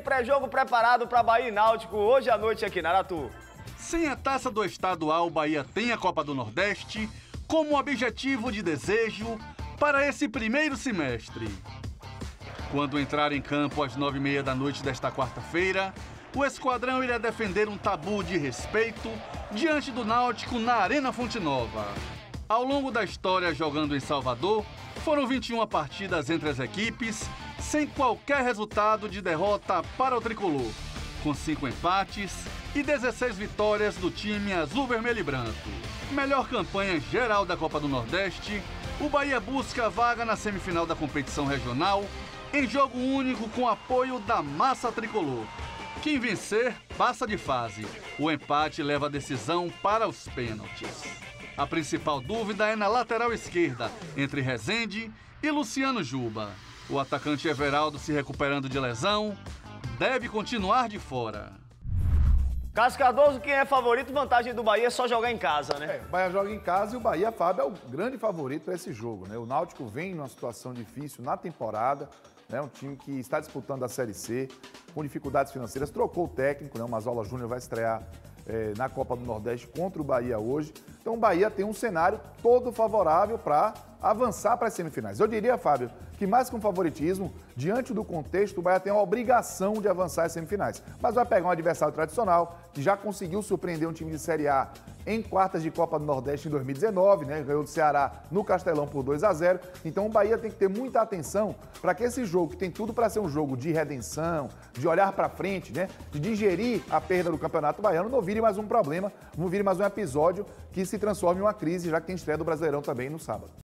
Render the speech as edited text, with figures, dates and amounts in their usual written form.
pré-jogo preparado para Bahia e Náutico hoje à noite aqui na Aratu. Sem a taça do estadual, o Bahia tem a Copa do Nordeste como objetivo de desejo para esse primeiro semestre. Quando entrar em campo às 9h30 da noite desta quarta-feira, o esquadrão irá defender um tabu de respeito diante do Náutico na Arena Fonte Nova. Ao longo da história jogando em Salvador, foram 21 partidas entre as equipes, sem qualquer resultado de derrota para o tricolor, com 5 empates e 16 vitórias do time azul, vermelho e branco. Melhor campanha geral da Copa do Nordeste, o Bahia busca a vaga na semifinal da competição regional, em jogo único com apoio da massa tricolor. Quem vencer, passa de fase. O empate leva a decisão para os pênaltis. A principal dúvida é na lateral esquerda, entre Rezende e Luciano Juba. O atacante Everaldo, se recuperando de lesão, deve continuar de fora. Cascadoso, quem é favorito, vantagem do Bahia é só jogar em casa, né? O Bahia joga em casa e o Bahia, Fábio, é o grande favorito para esse jogo, né? O Náutico vem numa situação difícil na temporada, né? Um time que está disputando a Série C, com dificuldades financeiras, trocou o técnico, né? O Mazola Júnior vai estrear na Copa do Nordeste contra o Bahia hoje. Então o Bahia tem um cenário todo favorável para avançar para as semifinais. Eu diria, Fábio, que mais que um favoritismo, diante do contexto, o Bahia tem a obrigação de avançar às semifinais. Mas vai pegar um adversário tradicional, que já conseguiu surpreender um time de Série A em quartas de Copa do Nordeste em 2019, né? Ganhou do Ceará no Castelão por 2-0. Então o Bahia tem que ter muita atenção para que esse jogo, que tem tudo para ser um jogo de redenção, de olhar para frente, né? De digerir a perda do Campeonato Baiano, não vire mais um problema, não vire mais um episódio que se transforme em uma crise, já que tem estreia do Brasileirão também no sábado.